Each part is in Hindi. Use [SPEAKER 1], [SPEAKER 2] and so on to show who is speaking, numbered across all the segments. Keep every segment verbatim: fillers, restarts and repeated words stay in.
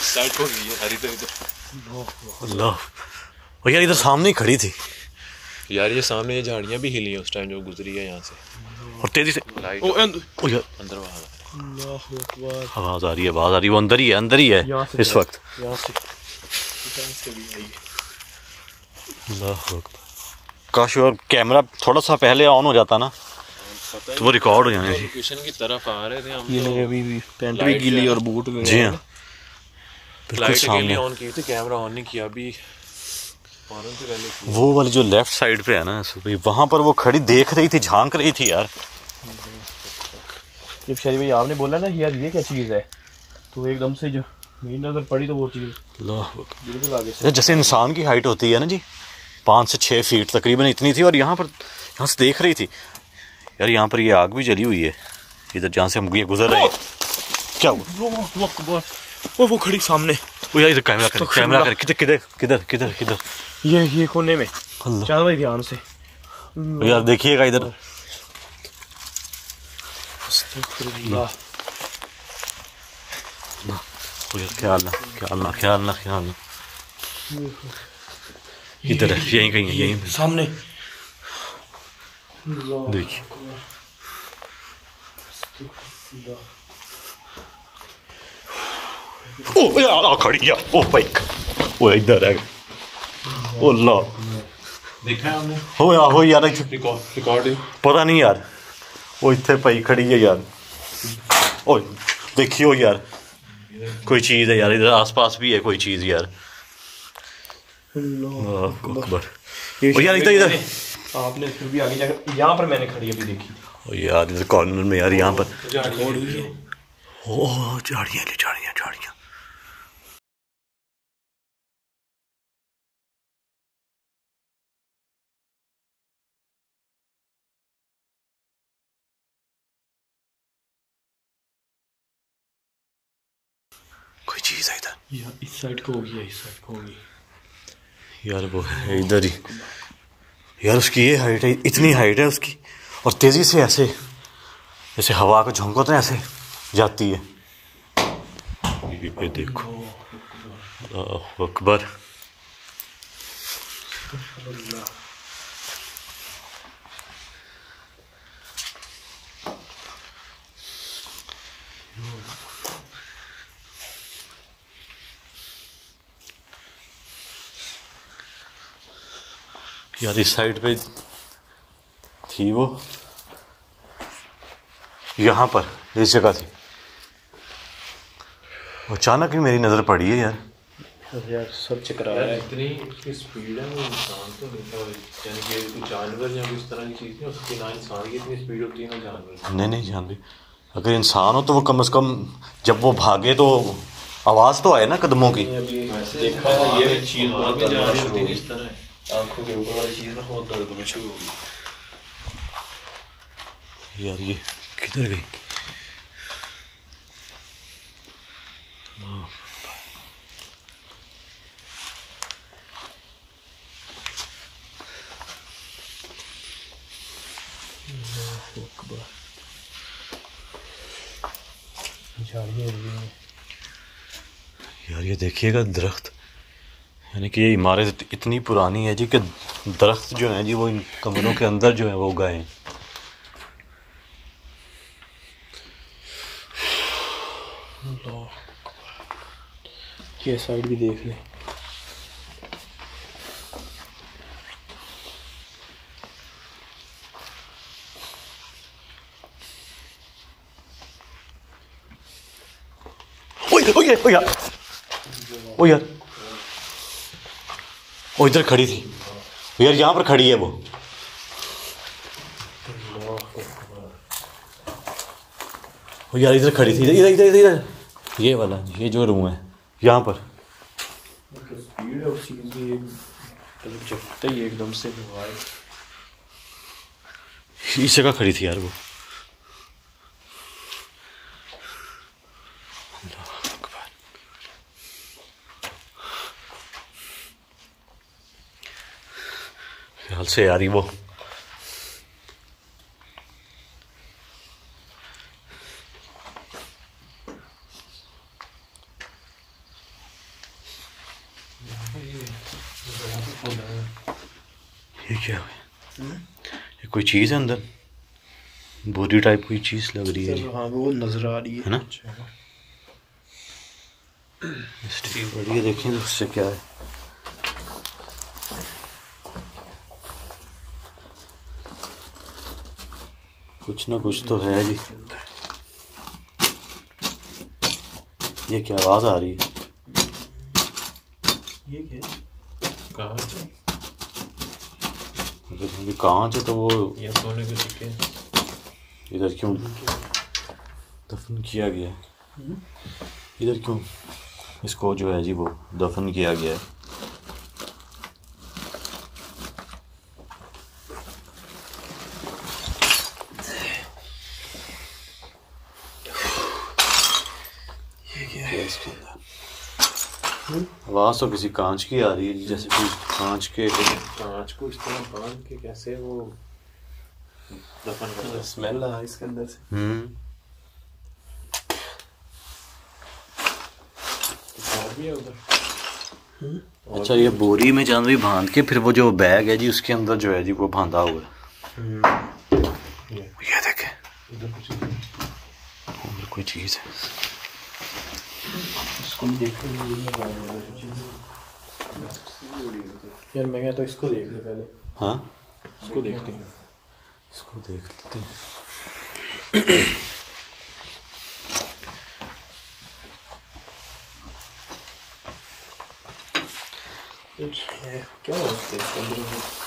[SPEAKER 1] साइड को गई है हरी तो इधर।
[SPEAKER 2] अल्लाह, और यार इधर सामने ही खड़ी थी
[SPEAKER 1] यार, ये सामने ये झाड़ियाँ भी हिली हैं उस टाइम जो गुजरी है यहाँ से,
[SPEAKER 2] और तेजी से
[SPEAKER 1] लाइट
[SPEAKER 2] ओ यार
[SPEAKER 1] अंदर वहाँ
[SPEAKER 2] आवाज आ रही है, आवाज आ रही है, वो अंदर ही है, अंदर ही है इस वक्त।
[SPEAKER 1] यहाँ से भी आई।
[SPEAKER 2] अल्लाह अकबर। काश और कैमरा थोड़ा सा पहले ऑन हो जाता ना तो वो रिकॉर्ड हो जाने।
[SPEAKER 1] लोकेशन की तरफ आ रहे थे हम,
[SPEAKER 3] ये लगे अभी भी पैंट भी गीली और बूट भी।
[SPEAKER 2] जी हाँ, बिल्कुल
[SPEAKER 1] लाइट के लिए
[SPEAKER 2] सामने।
[SPEAKER 1] ऑन की थी, कैमरा ऑन नहीं किया अभी, फौरन से पहले किया।
[SPEAKER 2] वो वाली जो लेफ्ट साइड पे है ना वहाँ पर वो खड़ी देख रही थी, झांक रही थी यार।
[SPEAKER 3] जब शरीफ भाई आपने बोला ना यार ये क्या चीज़ है, तो एकदम से जो मेरी नजर पड़ी तो वो चीज़ बिल्कुल आगे से,
[SPEAKER 2] जैसे इंसान की हाइट होती है ना जी, पाँच से छः फीट तकरीबन इतनी थी, और यहाँ पर यहाँ से देख रही थी यार। यहाँ पर ये आग भी जली हुई है इधर जहाँ से हम ये गुजर रहे हैं। क्या हुआ?
[SPEAKER 3] वो वो खड़ी सामने।
[SPEAKER 2] वो यार इधर कैमरा कर, कैमरा कर, किधर किधर किधर किधर किधर
[SPEAKER 3] ये ये कोने में। चल भाई ध्यान से
[SPEAKER 2] यार देखिएगा इधर। ख्याल ना ख्याल ना ख्याल ना ख्याल ना इधर है, यहीं कहीं है, यहीं
[SPEAKER 3] सामने।
[SPEAKER 2] देखिए ओ यार आ खड़ी यार, ओ बाइक वो इधर है। ओ अल्लाह,
[SPEAKER 1] देखा है हमने,
[SPEAKER 2] हो यार हो यार
[SPEAKER 1] रिकॉर्ड रिकॉर्ड
[SPEAKER 2] पता नहीं यार, वो इतने पई खड़ी है यार। ओ देखियो यार कोई चीज़ है यार, इधर आसपास भी है कोई चीज़ यार। अल्लाह अकबर। ओ यार इधर इधर
[SPEAKER 3] आपने फिर भी आगे जाकर यहाँ पर मैंने खड़ी अभी देखी थी।
[SPEAKER 2] ओ यार इधर कॉर्नर में यार, यहाँ पर
[SPEAKER 1] रिकॉर्ड हुई है।
[SPEAKER 2] ओ झाड़ियाँ झाड़ियाँ झाड़ियाँ। कोई चीज़ है इधर
[SPEAKER 3] यार इस साइड को होगी, इस साइड को होगी
[SPEAKER 2] यार, वो है इधर ही यार। उसकी ये हाइट है, इतनी हाइट है उसकी, और तेज़ी से ऐसे जैसे हवा का झोंका होता है ऐसे जाती है। ये देखो अल्लाह अकबर। यार इस साइड पे थी वो, यहाँ पर इस जगह थी, अचानक ही मेरी नज़र पड़ी है यार।
[SPEAKER 3] यार सब चकरा रहा है।
[SPEAKER 1] इतनी इसकी स्पीड है, वो इंसान तो नहीं था, यानी कि कोई जानवर या इस तरह की चीज़ नहीं हो सकती। ना इंसान की इतनी स्पीड होती है ना जानवर।
[SPEAKER 2] नहीं नहीं जानते, अगर इंसान हो तो वो कम से कम जब वो भागे तो आवाज़ तो आए ना कदमों की।
[SPEAKER 3] देखा है ये चीज़ बहुत
[SPEAKER 1] जा
[SPEAKER 3] दर्द
[SPEAKER 1] रही
[SPEAKER 3] शुरू
[SPEAKER 1] होती है
[SPEAKER 3] होगी,
[SPEAKER 1] इस तरह।
[SPEAKER 3] आंखों के ऊपर वाली चीज़ ना बहुत दर्द होना शुरू होगी।
[SPEAKER 2] यार ये किधर गई? यार ये देखिएगा दरख्त, यानी कि ये इमारत इतनी पुरानी है जी कि दरख्त जो है जी वो इन कमरों के अंदर जो है वो उगाए हैं।
[SPEAKER 3] ये साइड भी देख ले।
[SPEAKER 2] ओ यार ओ यार ओ यार ओ इधर खड़ी थी यार, यहाँ पर खड़ी है वो। ओ यार इधर खड़ी थी, इधर इधर इधर इधर ये वाला, ये जो रूम है यहाँ पर।
[SPEAKER 3] स्पीड है उस चीज़ की, मतलब जगते ही एकदम से
[SPEAKER 2] इस जगह खड़ी थी यार वो। ख्याल से यार वो ये क्या है? ये कोई चीज़ है अंदर, बोरी टाइप कोई चीज़ लग रही है।
[SPEAKER 3] हाँ वो नजर आ रही है,
[SPEAKER 2] है ना? बढ़िया, देखें तो उससे क्या है। कुछ ना कुछ तो है जी। ये क्या आवाज़ आ रही है?
[SPEAKER 3] ये क्या है?
[SPEAKER 1] कांच है
[SPEAKER 2] अगर कांच है तो वो
[SPEAKER 1] या सोने के सिक्के
[SPEAKER 2] इधर क्यों दफन किया गया है? इधर क्यों इसको जो है जी वो दफन किया गया है? आवाज़ तो किसी कांच की आ रही है, जैसे कोई कांच के
[SPEAKER 1] कांच को इस तरह बांध के कैसे वो दफन करता है।
[SPEAKER 3] स्मेल आ इसके अंदर से।
[SPEAKER 2] हम्म
[SPEAKER 1] और भी है उधर।
[SPEAKER 2] अच्छा, ये बोरी में जानवी बांध के फिर वो जो बैग है जी उसके अंदर जो है जी वो बांधा हुआ है।
[SPEAKER 1] ये
[SPEAKER 2] ये देखें,
[SPEAKER 1] इधर कुछ
[SPEAKER 2] उधर कोई चीज़ है।
[SPEAKER 3] इसको देखो यार, मैं कहता इसको देख ले पहले।
[SPEAKER 2] हाँ,
[SPEAKER 3] इसको देखते हैं।
[SPEAKER 2] इसको देख लेते हैं।
[SPEAKER 3] क्या हो सकता है इसके अंदर?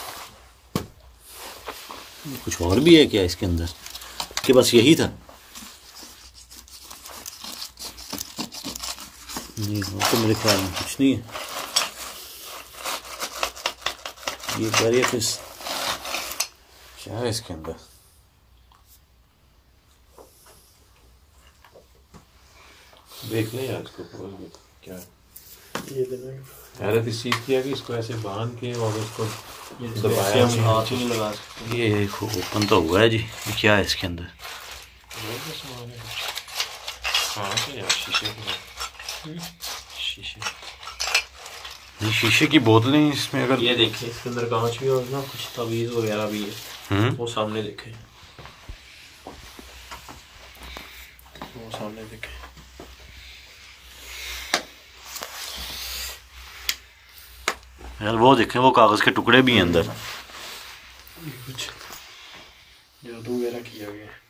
[SPEAKER 2] कुछ और भी है क्या इसके अंदर कि बस यही था? नहीं, वो तो मेरे ख्याल में कुछ नहीं है। ये वेरियस क्या है इसके अंदर?
[SPEAKER 1] देख लें यार इसको पूरा क्या है।
[SPEAKER 3] ये देना
[SPEAKER 1] हैरत इस चीज़ की है कि इसको ऐसे बांध के और उसको
[SPEAKER 3] दबाया, हम हाथ ही नहीं लगा सकते।
[SPEAKER 2] ये ओपन तो हुआ है जी। ये क्या है इसके अंदर?
[SPEAKER 1] हाँ तो यार शीशे की शीशे
[SPEAKER 2] नहीं, शीशे की बोतलें इसमें अगर
[SPEAKER 3] ये देखें, इसके अंदर कांच भी और ना कुछ तवीज़ वगैरह भी है।
[SPEAKER 2] हम्म
[SPEAKER 3] वो सामने देखें, वो सामने देखें।
[SPEAKER 2] यार वो देखें, वो कागज़ के टुकड़े भी हैं अंदर।
[SPEAKER 3] कुछ जादू वगैरह किया गया है।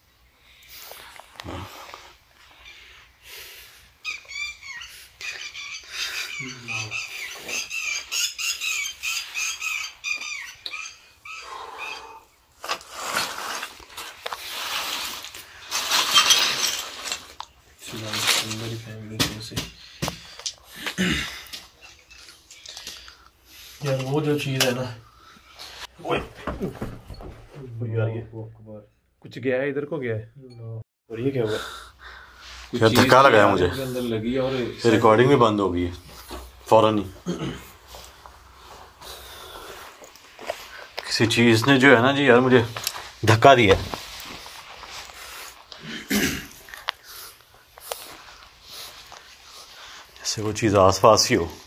[SPEAKER 3] मेरी फैमिली से यार वो जो चीज़ है ना,
[SPEAKER 1] यार ये कुछ गया है, इधर को गया है।
[SPEAKER 3] और ये क्या हुआ?
[SPEAKER 2] यार धक्का लगा है मुझे,
[SPEAKER 1] इसके अंदर लगी है और
[SPEAKER 2] ये रिकॉर्डिंग भी बंद हो गई है फौरन ही। किसी चीज़ ने जो है ना जी यार मुझे धक्का दिया। जैसे वो चीज़ आसपास ही हो।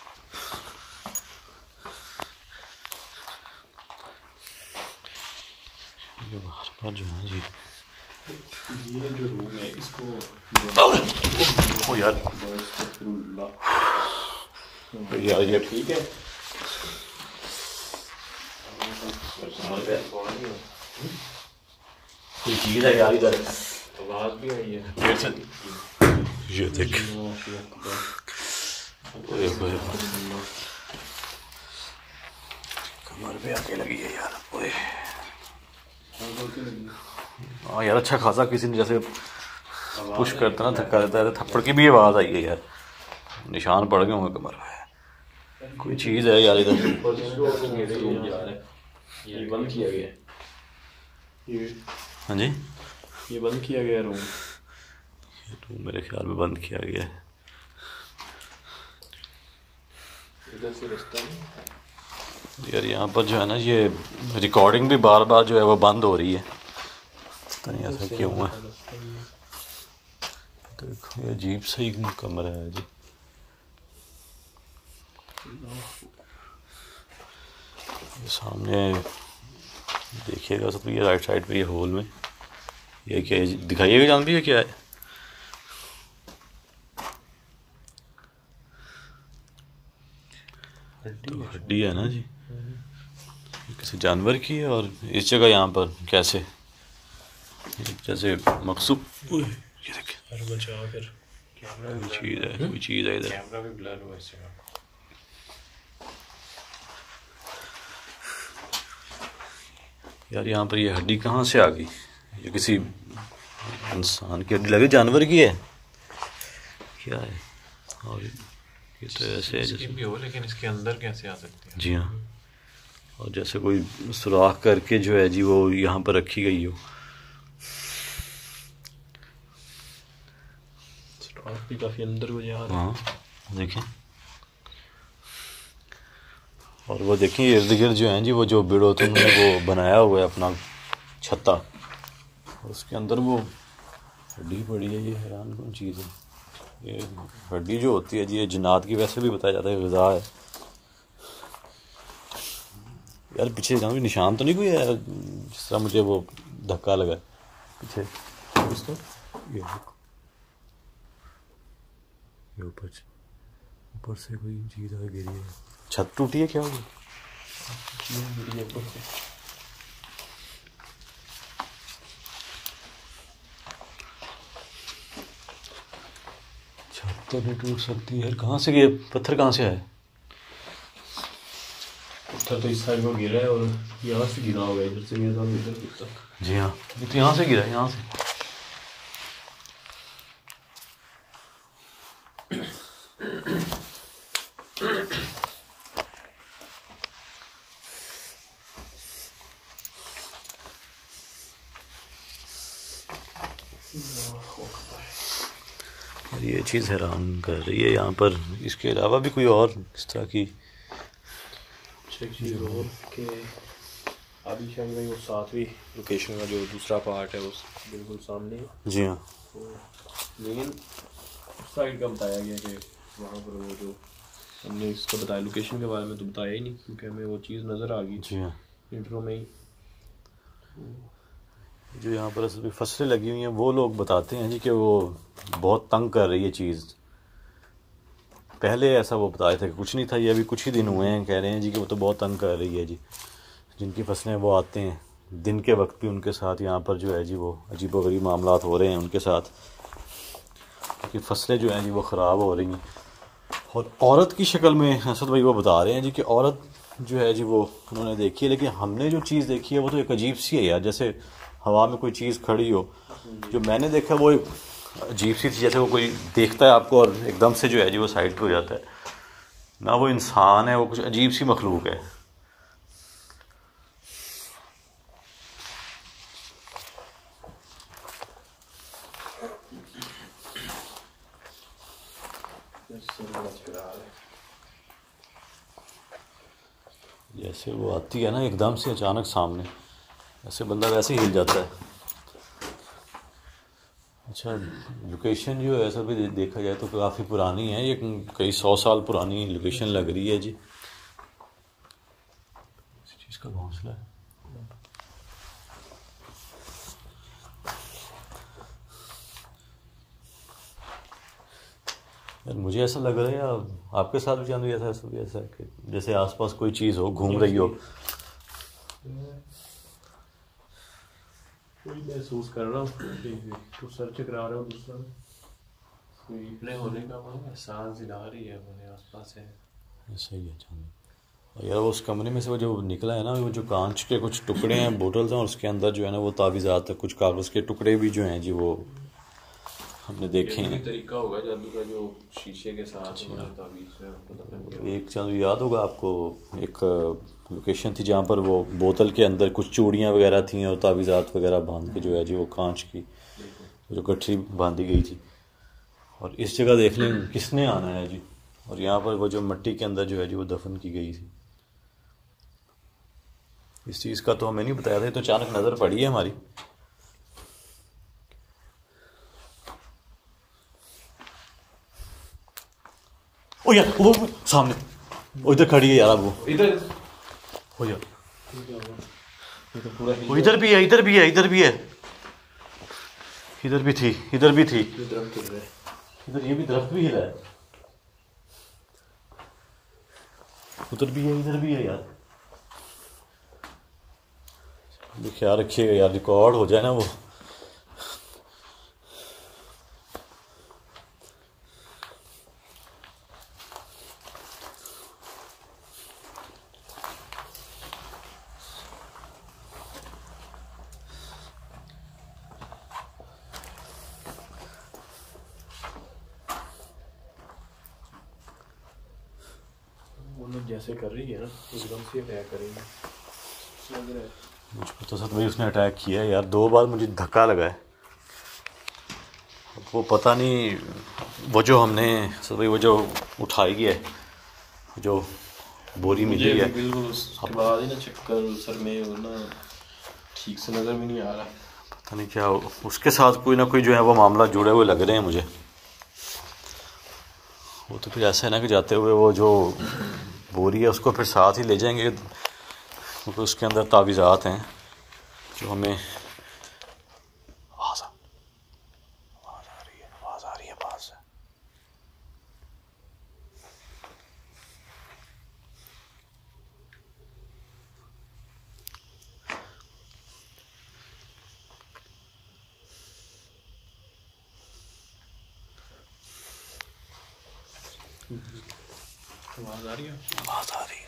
[SPEAKER 2] ये बार बार जो है जी,
[SPEAKER 3] ये जो रूम है इसको
[SPEAKER 2] ओ यार यार ये
[SPEAKER 3] ठीक है।
[SPEAKER 2] कोई चीज़ है यार इधर।
[SPEAKER 1] आवाज भी आई है।
[SPEAKER 2] देर से ये देख, ओए ओए कमर पे आके लगी है यार। ओए हाँ यार, अच्छा खासा किसी ने जैसे पुश करता ना, धक्का देता है, थप्पड़ की भी आवाज़ आई है यार। निशान पड़ गए होंगे कमर पे। कोई चीज़ है यार इधर।
[SPEAKER 3] ये बंद किया गया है। ये
[SPEAKER 2] हाँ जी,
[SPEAKER 3] ये बंद किया गया रूम।
[SPEAKER 2] तो मेरे ख्याल में बंद किया गया है।
[SPEAKER 1] इधर से रास्ता नहीं
[SPEAKER 2] यार यहाँ पर जो है ना, ये रिकॉर्डिंग भी बार बार जो है वो बंद हो रही है। पता नहीं ऐसा क्यों है। देखो ये अजीब सा ही कमरा है जी। ये सामने देखिएगा सब, ये राइट साइड पे ये होल में ये क्या है दिखाइएगा जान भी, ये क्या है? तो हड्डी है ना जी, ये किसी जानवर की है। और इस जगह यहाँ पर कैसे जैसे मकसूद, ये देखिए
[SPEAKER 1] अरे बचाओ फिर, कैमरा भी
[SPEAKER 2] कोई चीज़ है, कोई चीज़ है इधर।
[SPEAKER 1] कैमरा भी ब्लर हुआ इस जगह।
[SPEAKER 2] यार यहाँ पर ये हड्डी कहाँ से आ गई? ये किसी इंसान की हड्डी लगे, जानवर की है क्या है? और ये तो ऐसे है
[SPEAKER 1] इसकी
[SPEAKER 2] जैसे,
[SPEAKER 1] भी हो, लेकिन इसके अंदर कैसे आ सकती है?
[SPEAKER 2] जी हाँ, और जैसे कोई सुराख करके जो है जी वो यहाँ पर रखी गई हो।
[SPEAKER 3] स्टॉक भी काफ़ी अंदर को जा रहा है।
[SPEAKER 2] हाँ देखें, और वो देखिए इर्द गिर्द जो हैं जी वो जो बिड़ोतुन ने वो बनाया हुआ है अपना छत्ता, और उसके अंदर वो हड्डी पड़ी है। ये हैरान कौन चीज़ है? ये हड्डी जो होती है जी ये जिन्नात की वैसे भी बताया जाता है ग़िज़ा है। यार पीछे जाऊँ, निशान तो नहीं कोई है जिस तरह मुझे वो धक्का लगा पीछे?
[SPEAKER 3] इसका
[SPEAKER 2] ये ये ऊपर ऊपर से कोई चीज़ आ गिरी है, छत टूटी है क्या होगी? छत तो नहीं टूट सकती है, कहाँ से ये पत्थर कहाँ से आया?
[SPEAKER 3] पत्थर तो इस साइड को गिरा है और यहाँ से गिरा होगा, इधर से गिरा इधर तक।
[SPEAKER 2] जी हाँ, ये तो यहाँ से गिरा है, यहाँ से। और ये चीज़ हैरान कर रही है यहाँ पर, इसके अलावा भी कोई और इस तरह की
[SPEAKER 3] चीज़ और के अभी शायद भाई वो सातवीं लोकेशन का जो दूसरा पार्ट है उस बिल्कुल सामने है।
[SPEAKER 2] जी हाँ,
[SPEAKER 3] तो लेकिन उस साइड का बताया गया कि वहाँ पर वो जो हमने इसका बताया लोकेशन के बारे में तो बताया ही नहीं, क्योंकि हमें वो चीज़ नज़र आ गई
[SPEAKER 2] जी हाँ।
[SPEAKER 3] इंट्रो में ही।
[SPEAKER 2] जो यहाँ पर असल में फसलें लगी हुई हैं वो लोग बताते हैं जी कि वो बहुत तंग कर रही है चीज़। पहले ऐसा वो बताए थे कि कुछ नहीं था, ये अभी कुछ ही दिन हुए हैं कह रहे हैं जी कि वो तो बहुत तंग कर रही है जी। जिनकी फसलें वो आते हैं दिन के वक्त भी उनके साथ यहाँ पर जो है जी वो अजीबोगरीब मामलात हो रहे हैं उनके साथ, क्योंकि फसलें जो हैं जी वो ख़राब हो रही हैं। और औरत की शक्ल में असद भाई वो बता रहे हैं जी कि औरत जो है जी वो उन्होंने देखी है, लेकिन हमने जो चीज़ देखी है वो तो एक अजीब सी है यार, जैसे हवा में कोई चीज़ खड़ी हो। जो मैंने देखा वो एक अजीब सी थी, जैसे वो कोई देखता है आपको और एकदम से जो है जी वो साइड पे हो जाता है। ना वो इंसान है, वो कुछ अजीब सी मखलूक है। जैसे वो आती है ना एकदम से अचानक सामने, ऐसे बंदा वैसे ही हिल जाता है। अच्छा, लोकेशन जो है सब भी देखा जाए तो काफ़ी पुरानी है, ये कई सौ साल पुरानी लोकेशन लग रही है जी। इस चीज़ का घोंसला है। यार मुझे ऐसा लग रहा है यार आपके साथ भी जानवी ऐसा ऐसा भी ऐसा है कि जैसे आसपास कोई चीज़ हो घूम रही हो।
[SPEAKER 3] कोई महसूस कर रहा हूँ, तो सर्च करा रहा हूँ दूसरा कोई
[SPEAKER 1] अपने होने का वो एहसास दिला रही है, हमारे आसपास है।
[SPEAKER 2] ऐसा ही है जानवी। और यार वो उस कमरे में से वो जो निकला है ना, वो जो कांच के कुछ टुकड़े हैं, बोतल्स हैं, और उसके अंदर जो है ना वो तावीज़ात है, कुछ कागज़ के टुकड़े भी जो हैं जी वो हमने देखे हैं।
[SPEAKER 3] तरीका होगा जादू का जो शीशे के साथ
[SPEAKER 2] एक चंद याद होगा आपको, एक लोकेशन थी जहाँ पर वो बोतल के अंदर कुछ चूड़ियाँ वगैरह थी और तावीज़ात वगैरह बांध के जो है जी वो कांच की जो गठरी बांधी गई थी। और इस जगह देख लें किसने आना है जी, और यहाँ पर वो जो मिट्टी के अंदर जो है जी वो दफन की गई थी। इस चीज़ का तो हमें नहीं बताया था, तो अचानक नज़र पड़ी है हमारी। ओ यार वो सामने वो इधर खड़ी है यार, वो
[SPEAKER 3] इधर
[SPEAKER 2] हो जा।
[SPEAKER 3] ये तो पूरा
[SPEAKER 2] वो इधर भी है, इधर भी है, इधर भी है, इधर भी थी, इधर भी थी,
[SPEAKER 3] दरख्त हिल रहा है।
[SPEAKER 2] इधर ये भी दरख्त भी हिला है, उधर भी है, इधर भी है यार। ख्याल रखिएगा यार, रिकॉर्ड हो जाए ना वो।
[SPEAKER 3] वो लोग जैसे कर रही है ना एकदम से अटैक करेंगे लग रहा है।
[SPEAKER 2] मुझको तो सर भाई उसने अटैक किया है यार, दो बार मुझे धक्का लगा है। वो पता नहीं, वो जो हमने सर भाई वो जो उठाई है, जो बोरी मिली है,
[SPEAKER 3] बिल्कुल उसके बाद ही ना चक्कर सर में और ना ठीक से नज़र भी नहीं आ रहा।
[SPEAKER 2] पता नहीं क्या उसके साथ कोई ना कोई जो है वो मामला जुड़े हुए लग रहे हैं मुझे। वो तो फिर ऐसा है ना कि जाते हुए वो जो बोरी है उसको फिर साथ ही ले जाएंगे, क्योंकि उसके अंदर तावीज़ात हैं जो हमें। आवाज़ आवाज़ आ रही है, आवाज़ आ रही है पास से।
[SPEAKER 3] आवाज़ आ रही है,
[SPEAKER 2] आवाज़ आ रही है,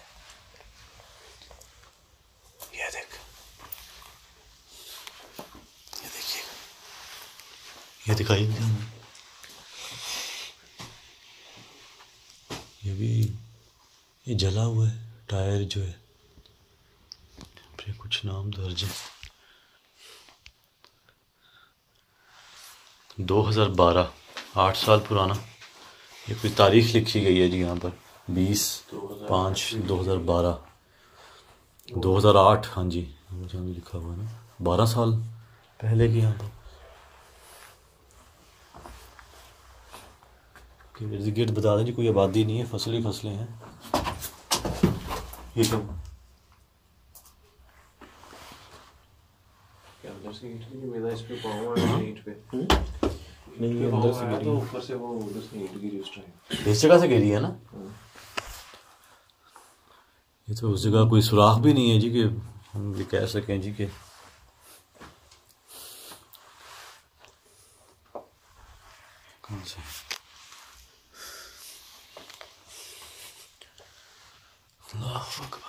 [SPEAKER 2] ये देख, ये देखिएगा, ये दिखाई नहीं, ये भी ये जला हुआ है टायर जो है, फिर कुछ नाम दर्ज है। दो हज़ार बारह, आठ साल पुराना ये कोई तारीख लिखी गई है जी यहाँ पर, बीस पाँच दो हज़ार बारह, दो हज़ार आठ, हाँ जी जहाँ भी लिखा हुआ है ना, बारह साल पहले की यहाँ पर। इर्द गिर्द बता दें जी कोई आबादी नहीं है, फसल ही फसलें हैं। ये क्या
[SPEAKER 3] अंदर से ईंट की मेरा इस पे पाँव है ईंट पे
[SPEAKER 2] नहीं,
[SPEAKER 3] ये
[SPEAKER 2] अंदर
[SPEAKER 3] अंदर
[SPEAKER 2] से
[SPEAKER 3] से
[SPEAKER 2] गिरी
[SPEAKER 3] तो ऊपर से वो उधर से ईंट गिरी उस टाइम।
[SPEAKER 2] इस जगह से गिरी है ना, ये तो उस जगह कोई सुराख भी नहीं है जी कि हम ये कह सकें जी कि कौन से। अल्लाह अकबर।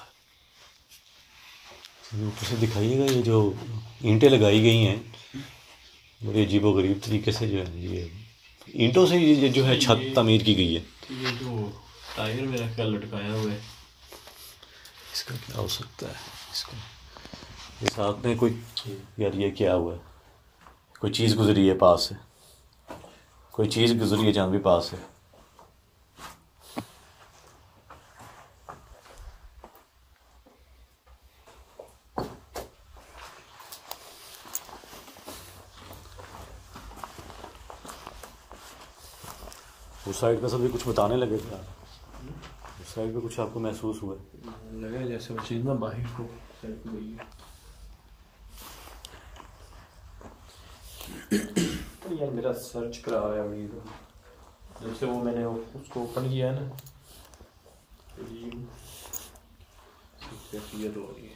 [SPEAKER 2] ऊपर से दिखाइएगा ये जो ईंटें लगाई गई हैं बड़े अजीबो गरीब तरीके से, जो है ये ईंटों से ये जो है छत तमीर की गई है।
[SPEAKER 3] ये जो टायर मेरा ख्याल लटकाया हुआ है,
[SPEAKER 2] इसका क्या हो सकता है, इसका ये साथ में कोई, यार ये क्या हुआ है, कोई चीज़ गुजरी है पास से, कोई चीज़ गुजरी है जहाँ भी पास है। उस साइड का सभी कुछ बताने लगे थे, उस साइड पे कुछ आपको महसूस हुआ?
[SPEAKER 3] लगा जैसे वो चीज़ ना बाहर को साइड पे गई है। यार मेरा सर्च करा है अभी तो, जब से वो मैंने उसको ओपन किया है ना ये तो हो रही है।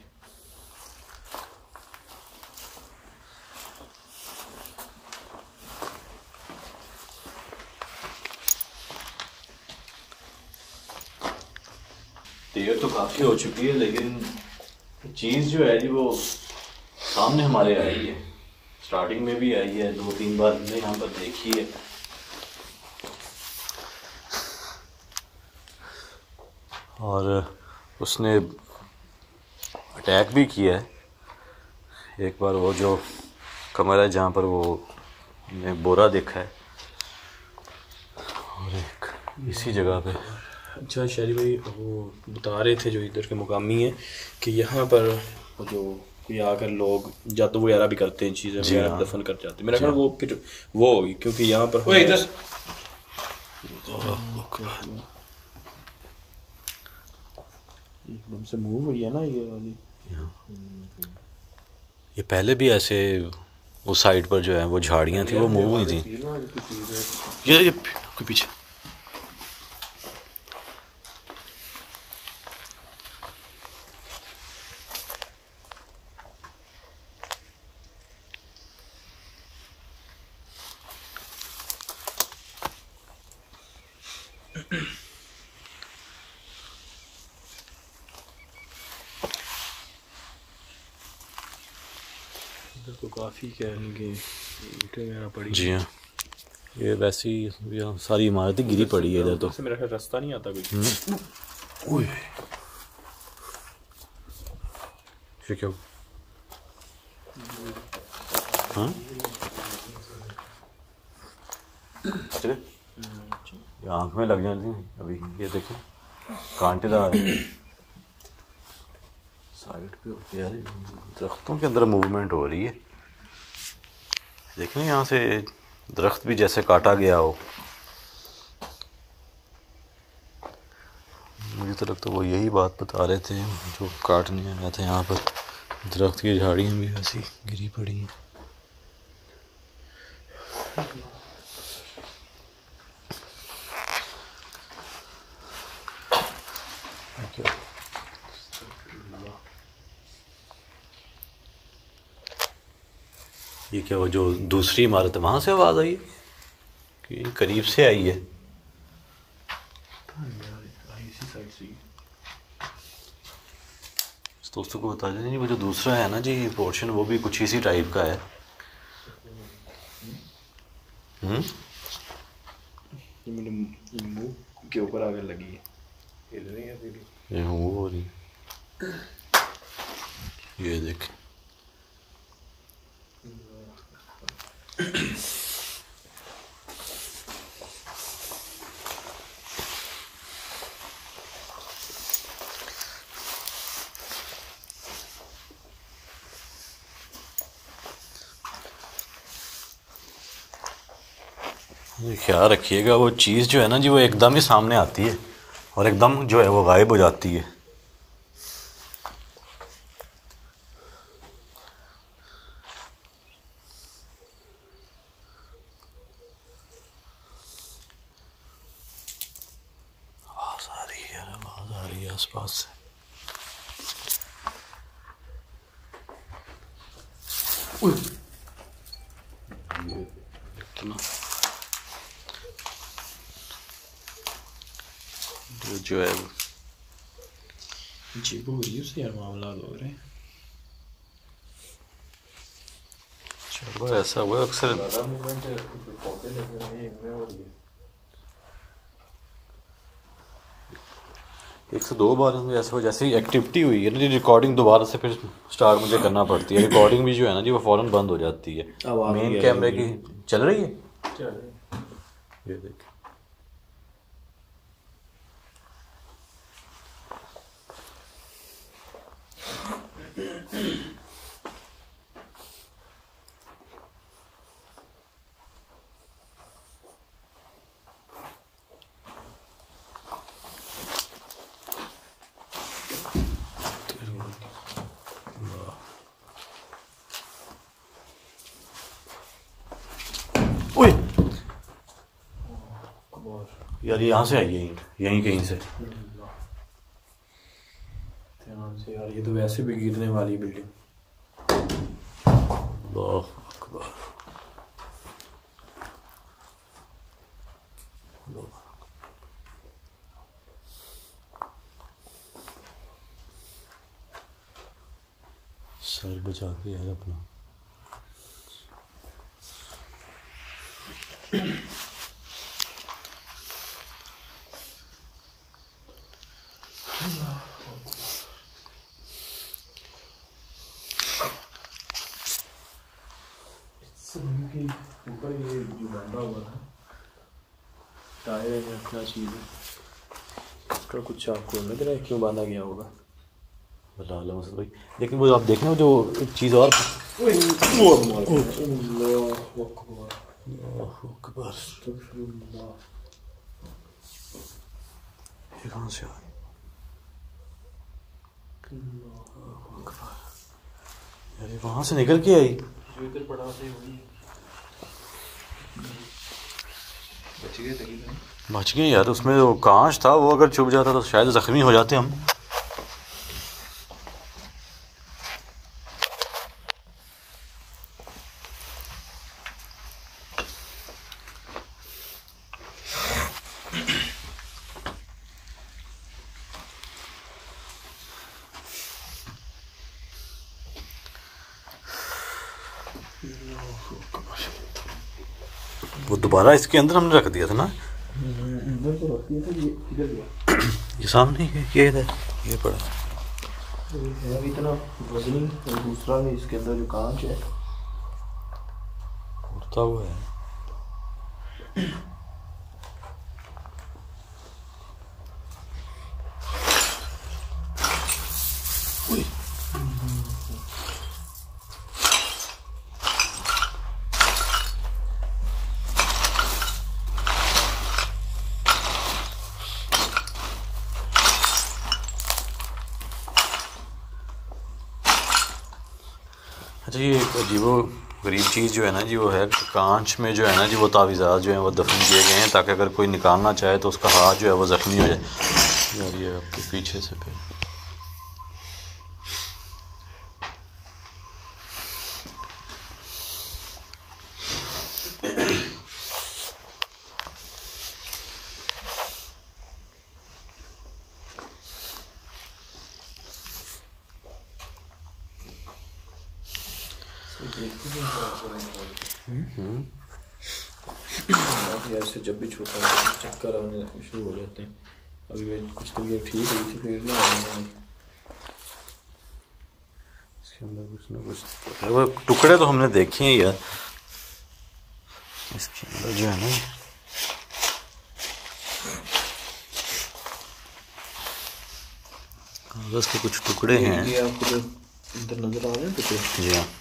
[SPEAKER 2] देर तो काफ़ी हो चुकी है, लेकिन चीज़ जो है जी वो सामने हमारे आई है, स्टार्टिंग में भी आई है, दो तीन बार हमने यहाँ पर देखी है। और उसने अटैक भी किया है एक बार, वो जो कमरा है जहाँ पर वो ने बोरा देखा है, और एक इसी जगह पे।
[SPEAKER 3] अच्छा शारी भाई वो बता रहे थे जो इधर के मुकामी हैं कि यहाँ पर वो जो कोई आकर लोग जादू वगैरह भी करते हैं, चीज़ें वगैरह दफन कर जाते हैं। मेरा ख्याल वो फिर वो होगी क्योंकि यहाँ पर वो इधर एकदम से मूव हुई है ना ये वाली।
[SPEAKER 2] ये पहले भी ऐसे उस साइड पर जो है वो झाड़ियाँ थी वो मूव हुई थी। ये ये कोई पीछे
[SPEAKER 3] तो काफ़ी कहेंगे ईंटें वगैरह पड़ी।
[SPEAKER 2] जी हाँ, ये वैसी यहाँ सारी इमारतें गिरी पड़ी है इधर तो।
[SPEAKER 3] मेरा ख्याल रास्ता नहीं आता कोई।
[SPEAKER 2] ओए ये क्या? हाँ चले ये आँख में लग जाती है अभी। ये देखो कांटेदार साइड पे होती है, दरख्तों के अंदर मूवमेंट हो रही है। देखें यहाँ से दरख्त भी जैसे काटा गया हो। मुझे तो लगता है वो यही बात बता रहे थे जो काटने आया था। यहाँ पर दरख्त की झाड़ियाँ भी ऐसी गिरी पड़ी हैं। ये क्या वो जो दूसरी इमारत है वहाँ से आवाज़ आई कि करीब से आई है? दोस्तों को बता दें वो जो दूसरा है ना जी पोर्शन वो भी कुछ इसी टाइप का है। हम्म
[SPEAKER 3] ये मेरे मुंह के ऊपर आगे लगी है, हिल रही है अभी भी।
[SPEAKER 2] ये वो हो रही, ये देख ख्याल रखिएगा वो चीज़ जो है ना जी वो एकदम ही सामने आती है और एकदम जो है वो गायब हो जाती है। आवाज़ आ रही है, आवाज़ आ रही है आसपास से। इतना जो जो है
[SPEAKER 3] अजीब हो रही है उससे यार, मामला हो रहे हैं।
[SPEAKER 2] चलो ऐसा हुआ अक्सर एक से दो बार में ऐसा हो जैसे एक्टिविटी हुई है ना जी रिकॉर्डिंग दोबारा से फिर स्टार्ट मुझे करना पड़ती है। रिकॉर्डिंग भी जो है ना जी वो फौरन बंद हो जाती है। मेन कैमरे की चल रही है, ये देख यार यहाँ से आई है ईंट, यहीं कहीं से।
[SPEAKER 3] ध्यान से यार, ये तो वैसे भी गिरने वाली बिल्डिंग।
[SPEAKER 2] अल्लाह अकबर। सर बचा के यार अपना।
[SPEAKER 3] ऊपर ये जो बांधा हुआ था टायर या क्या चीज़ है, इसका कुछ आपको लग रहा है क्यों बांधा गया होगा?
[SPEAKER 2] बता लो मसद भाई। लेकिन वो आप देखना जो एक चीज़ और ये कहाँ से आई? अरे वहाँ से निकल के आई,
[SPEAKER 1] जो इधर पड़ा था वही बच गए तकरीबन।
[SPEAKER 2] बच गए यार, उसमें वो कांच था, वो अगर चुभ जाता तो शायद जख्मी हो जाते हम। वो दोबारा इसके अंदर हमने रख दिया था ना,
[SPEAKER 3] अंदर तो रख दिया था, ये किधर गया?
[SPEAKER 2] ये सामने ये ये इधर ये पड़ा
[SPEAKER 3] है अभी इतना वजनी, और दूसरा भी इसके अंदर जो कांच है
[SPEAKER 2] उड़ता हुआ है। अच्छा, ये एक अजीबो गरीब चीज़ जो है ना जी, वो है कांच में जो है ना जी, वो तावीज़ात जो हैं वो दफन किए गए हैं ताकि अगर कोई निकालना चाहे तो उसका हाथ जो है वो ज़ख्मी हो जाए। यार ये आपके पीछे से पे
[SPEAKER 3] ऐसे जब भी छोटा चक्कर आने शुरू हो जाते हैं। अभी मैं कुछ तबीयत ठीक हुई थी, फिर ना
[SPEAKER 2] इसके अंदर कुछ ना कुछ वो टुकड़े तो हमने देखे हैं यार, इसके अंदर जो है ना कागज के कुछ टुकड़े हैं।
[SPEAKER 3] ये आपको अंदर नजर आ रहे हैं टुकड़े?
[SPEAKER 2] जी हाँ।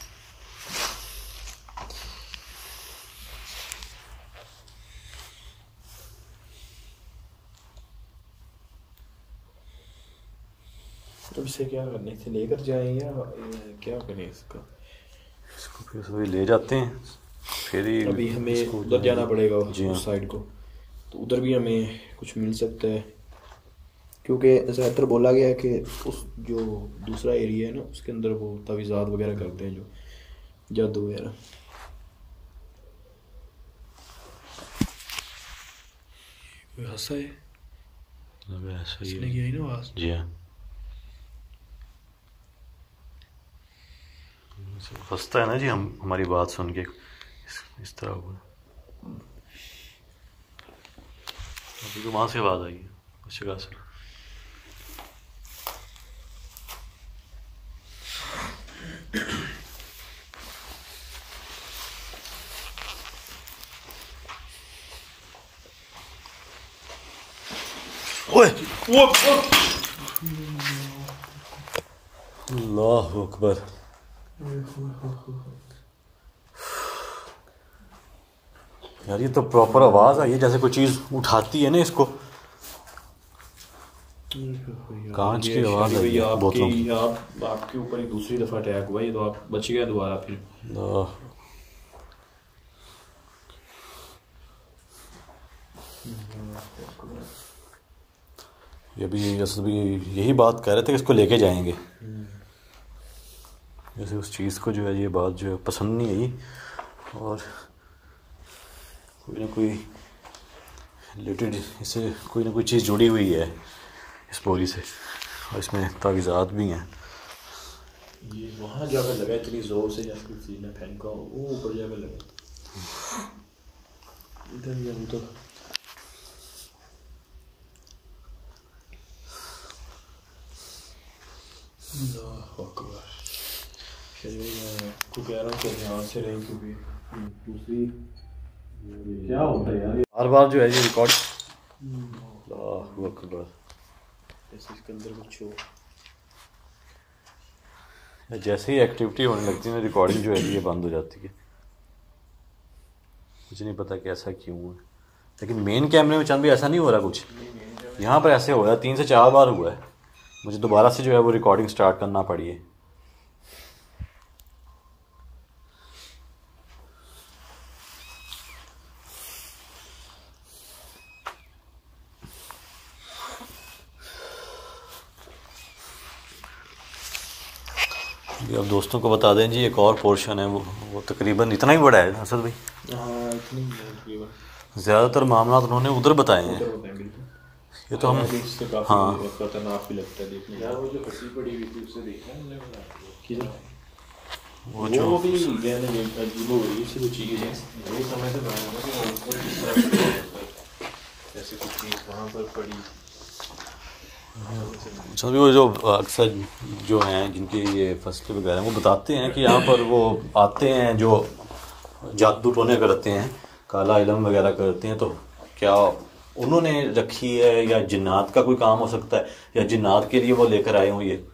[SPEAKER 3] अब इसे क्या करने से लेकर जाएं या क्या करें इसका?
[SPEAKER 2] इसको फिर सभी ले जाते हैं, फिर ही
[SPEAKER 3] अभी हमें उधर जाना पड़ेगा उस साइड को, तो उधर भी हमें कुछ मिल सकता है, क्योंकि ज़्यादातर बोला गया है कि उस जो दूसरा एरिया है ना उसके अंदर वो तावीज़ात वगैरह करते हैं, जो जादू वगैरह। कोई हंसा है,
[SPEAKER 2] ऐसा ही
[SPEAKER 3] इसने किया ही ना आवाज़।
[SPEAKER 2] जी हाँ, हंसता है ना जी हम हमारी बात सुन के, इस, इस तरह हुआ। अभी तो वहाँ से आवाज़ आई है उस जगह से। ओए वो अल्लाह अकबर। यार ये तो प्रॉपर आवाज आई है जैसे कोई चीज उठाती है ना इसको, कांच की आवाज आई है बोतलों की।
[SPEAKER 3] आप आपके ऊपर ही दूसरी दफा अटैक हुआ, ये तो आप बच गए दोबारा फिर।
[SPEAKER 2] ये भी अभी यही बात कर रहे थे कि इसको लेके जाएंगे, जैसे उस चीज़ को जो है ये बात जो है पसंद नहीं आई, और कोई ना कोई रिलेटेड इससे कोई ना कोई चीज़ जुड़ी हुई है इस बोरी से, और इसमें तावीज़ात भी हैं।
[SPEAKER 3] ये वहाँ जाकर लगा इतनी ज़ोर से, जैसे कोई चीज़ ने फेंका हो, वो ऊपर जाकर लगा। इधर ही हम तो को कह रहा हूँ कि ध्यान से रहें, क्योंकि दूसरी क्या होता है यार,
[SPEAKER 2] बार बार जो है ये रिकॉर्ड
[SPEAKER 3] इसके अंदर कुछ हो,
[SPEAKER 2] जैसे ही एक्टिविटी होने लगती है ना रिकॉर्डिंग जो है ये बंद हो जाती है। मुझे नहीं पता कि ऐसा क्यों है, लेकिन मेन कैमरे में चंद भी ऐसा नहीं हो रहा कुछ, यहाँ पर ऐसे हो रहा है, तीन से चार बार हुआ है मुझे दोबारा से जो है वो रिकॉर्डिंग स्टार्ट करना पड़ी है। अब दोस्तों को बता दें जी, एक और पोर्शन है, वो वो तकरीबन इतना ही बड़ा है असद भाई।
[SPEAKER 3] हाँ इतनी तकरीबन
[SPEAKER 2] ज़्यादातर मामला उन्होंने उधर बताए हैं। ये तो हम हाँ
[SPEAKER 3] खतरनाक भी लगता है देखने
[SPEAKER 1] यार वो जो हंसी पड़ी हुई थी उसे देखा है हमने,
[SPEAKER 3] वो जो वो भी कहने में अजीब हो रही है वो चीज़ है।
[SPEAKER 1] यही समय से बनाया ना कि वो ऊपर किस तरह से होता है, ऐसे कुछ चीज़ वहाँ पर पड़ी।
[SPEAKER 2] सभी वो जो अक्सर जो हैं जिनके ये फसलें वगैरह वो बताते हैं कि यहाँ पर वो आते हैं जो जादू टोने करते हैं, काला इलम वगैरह करते हैं, तो क्या उन्होंने रखी है या जिन्नात का कोई काम हो सकता है, या जिन्नात के लिए वो लेकर आए हों ये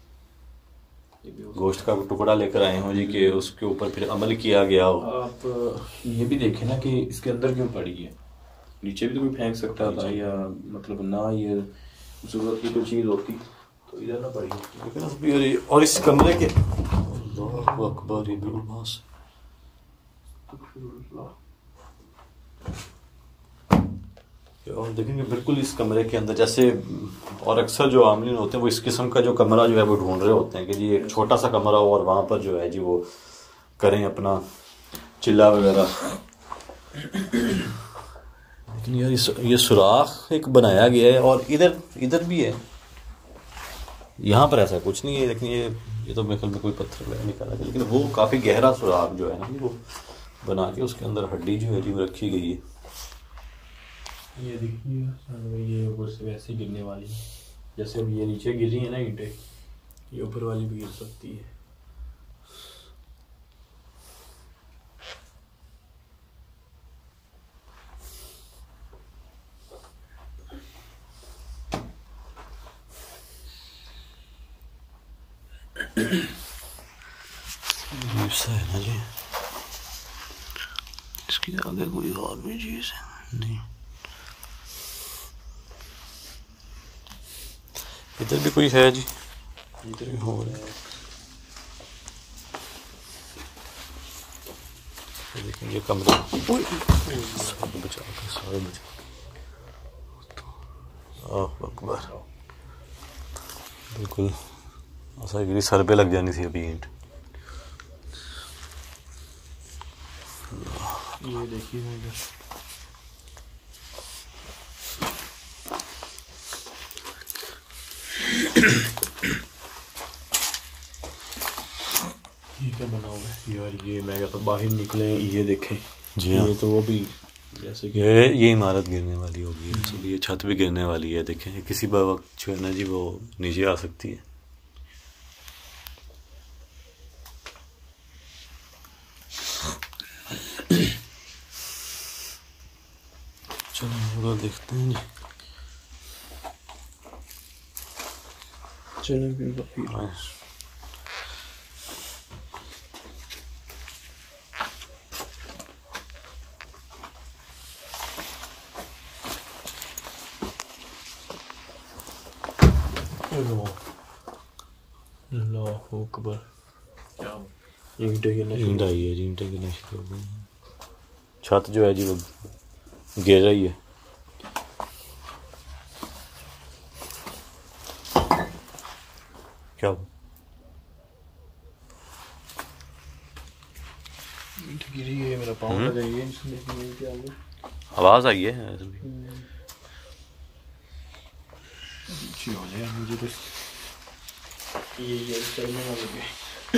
[SPEAKER 2] गोश्त का टुकड़ा लेकर आए हों जी कि उसके ऊपर फिर अमल किया गया हो।
[SPEAKER 3] आप ये भी देखें ना कि इसके अंदर क्यों पड़ी है, नीचे भी तो कोई फेंक सकता था, या मतलब ना ये जरूरत की कोई चीज़ होती तो इधर ना पड़ी।
[SPEAKER 2] और इस कमरे के अल्लाहु अकबर इब्नुल मास, और देखेंगे बिल्कुल इस कमरे के अंदर जैसे, और अक्सर जो आमलीन होते हैं वो इस किस्म का जो कमरा जो है वो ढूंढ रहे होते हैं कि जी एक छोटा सा कमरा हो और वहाँ पर जो है जी वो करें अपना चिल्ला वगैरह। लेकिन यार इस ये सुराख एक बनाया गया है, और इधर इधर भी है, यहाँ पर ऐसा कुछ नहीं है, लेकिन ये ये तो मेरे ख्याल में कोई पत्थर वगैरह निकाला गया, लेकिन वो काफ़ी गहरा सुराख जो है ना वो बना के उसके अंदर हड्डी जो है जी वो रखी गई है।
[SPEAKER 3] ये देखिए ये ऊपर से वैसे गिरने वाली है, जैसे अब ये नीचे गिरी है ना ईंटें, ये ऊपर वाली भी गिर सकती है।
[SPEAKER 2] ऐसा है ना जी, इसके आगे कोई और भी चीज़ है नहीं। इधर भी कोई है जी,
[SPEAKER 3] इधर भी हो रहा है।
[SPEAKER 2] लेकिन ये कमरा सारे बचा के सारे बचा, आह अकबर, बिल्कुल ऐसा गिरी सर पे लग जानी थी अभी ईंट।
[SPEAKER 3] ये देखिए इधर ये क्या बना हुआ है यार, ये मैं कहता हूँ बाहर निकले ये देखें
[SPEAKER 2] जी हाँ,
[SPEAKER 3] ये तो वो भी जैसे कि
[SPEAKER 2] ये ये इमारत गिरने वाली होगी, तो ये छत भी गिरने वाली है। देखें किसी वक्त जो है ना जी वो नीचे आ सकती है। चलो उधर देखते हैं जी।
[SPEAKER 3] चलो फिर फिर
[SPEAKER 2] हाँ।
[SPEAKER 3] अल्लाहु अकबर,
[SPEAKER 1] क्या
[SPEAKER 3] ईंटें गिरना शुरू
[SPEAKER 2] ईंट आई है जी, ईंटें गिरना शुरू हो गई। छत जो है जी वो गिर रही है। क्या
[SPEAKER 3] ईंट गिरी है, मेरा पाँव लगा है इसमें, क्या हो
[SPEAKER 2] आवाज़ आई है?
[SPEAKER 3] अच्छी हो जाए मुझे तो ये ये चलने वाले पे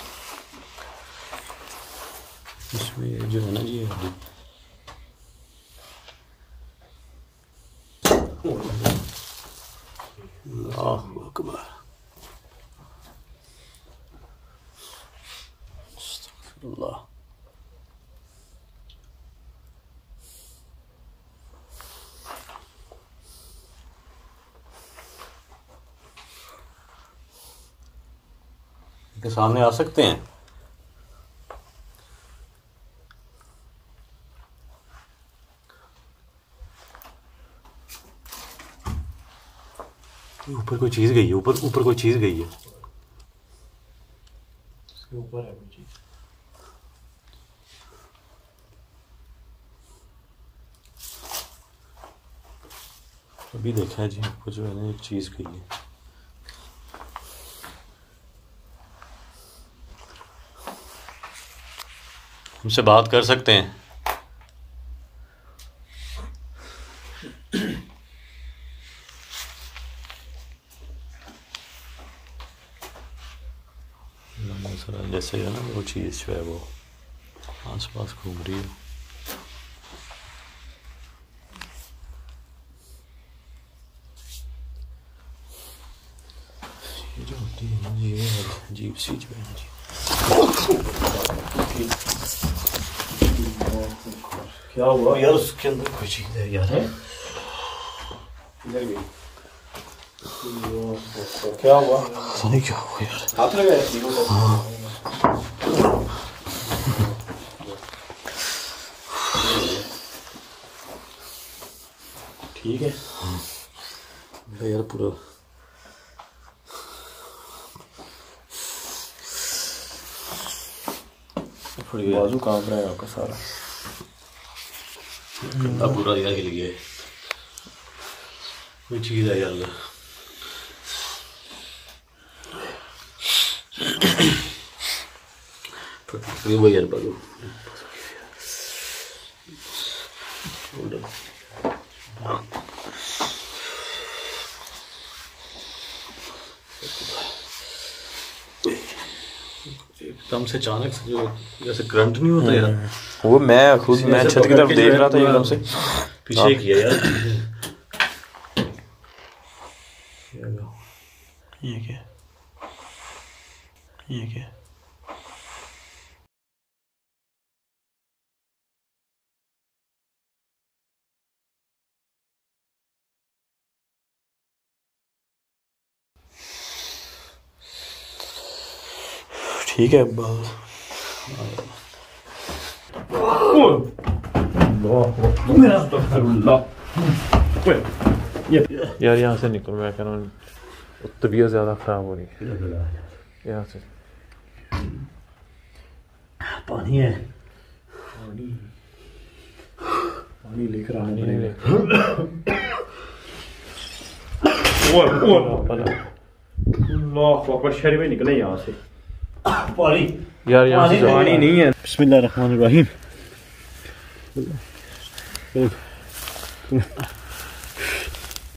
[SPEAKER 2] इसमें जो है ना जी अल्लाहु अकबर, अस्तगफिरुल्लाह। के सामने आ सकते हैं। ऊपर कोई चीज़ गई है, ऊपर ऊपर कोई चीज़ गई है।
[SPEAKER 1] इसके ऊपर है कोई चीज़।
[SPEAKER 2] अभी देखा है जी, ऊपर जो है ना एक चीज़ गई है। हमसे बात कर सकते हैं? जैसे है ना वो चीज़ जो है वो आस पास घूम रही है। ये जो होती है ना ये अजीब सी जो है ना जी। क्या हुआ यार? उसके अंदर कोई चीज़ है यार।
[SPEAKER 3] इधर गई। क्या हुआ?
[SPEAKER 2] पता नहीं क्या हुआ यार।
[SPEAKER 3] हाथ लगाया? ठीक है।
[SPEAKER 2] मेरा यार पूरा
[SPEAKER 3] बाजू कांप रहा है आपका सारा।
[SPEAKER 2] कंधा पूरा यार हिल गया है। कोई चीज़ है यार। वो यार बाजू एकदम से अचानक से जो जैसे करंट नहीं होता यार,
[SPEAKER 3] वो मैं खुद मैं छत की तरफ देख रहा था एकदम से
[SPEAKER 2] पीछे किया यार।
[SPEAKER 3] ये क्या ये क्या ठीक है बस।
[SPEAKER 1] यार यहाँ से निकल, मैं कह रहा हूँ तबीयत ज़्यादा ख़राब हो रही है यहाँ से।
[SPEAKER 2] पानी है,
[SPEAKER 3] पानी पानी लेकर आने
[SPEAKER 1] नहीं
[SPEAKER 3] पड़ेगा। शहर में निकले यहाँ से।
[SPEAKER 2] पानी
[SPEAKER 1] यार यहाँ से जाओ।
[SPEAKER 3] पानी नहीं है।
[SPEAKER 2] बिस्मिल्लाहिर्रहमानिर्रहीम।